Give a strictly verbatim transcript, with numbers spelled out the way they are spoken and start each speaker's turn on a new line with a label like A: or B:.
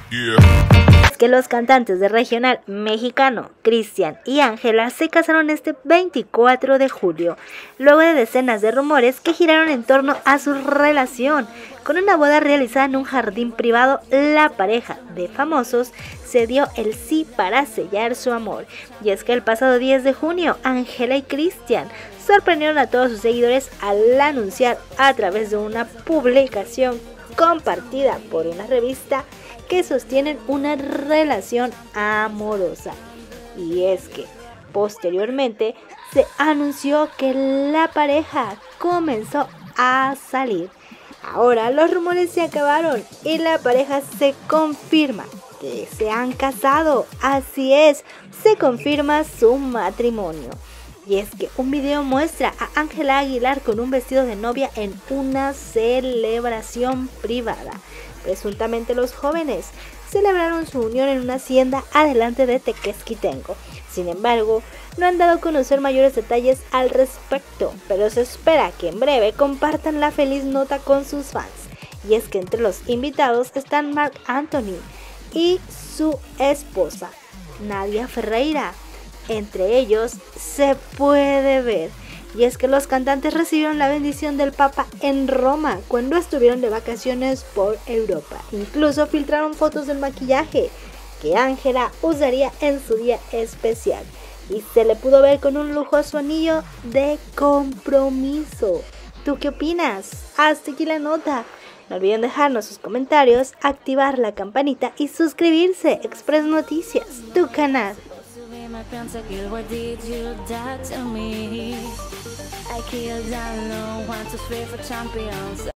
A: Es que los cantantes de regional mexicano, Cristian y Ángela, se casaron este veinticuatro de julio, luego de decenas de rumores que giraron en torno a su relación. Con una boda realizada en un jardín privado, la pareja de famosos se dio el sí para sellar su amor. Y es que el pasado diez de junio, Ángela y Cristian sorprendieron a todos sus seguidores al anunciar a través de una publicación compartida por una revista que sostienen una relación amorosa. Y es que posteriormente se anunció que la pareja comenzó a salir. Ahora los rumores se acabaron y la pareja se confirma que se han casado. Así es, se confirma su matrimonio. Y es que un video muestra a Ángela Aguilar con un vestido de novia en una celebración privada. Presuntamente los jóvenes celebraron su unión en una hacienda adelante de Tequesquitengo. Sin embargo, no han dado a conocer mayores detalles al respecto, pero se espera que en breve compartan la feliz nota con sus fans. Y es que entre los invitados están Marc Anthony y su esposa, Nadia Ferreira. Entre ellos se puede ver. Y es que los cantantes recibieron la bendición del Papa en Roma cuando estuvieron de vacaciones por Europa. Incluso filtraron fotos del maquillaje que Ángela usaría en su día especial. Y se le pudo ver con un lujoso anillo de compromiso. ¿Tú qué opinas? Hasta aquí la nota. No olviden dejarnos sus comentarios, activar la campanita y suscribirse. Express Noticias, tu canal.
B: Me piensa que what did you do to me? I killed down low, want to sway for champions.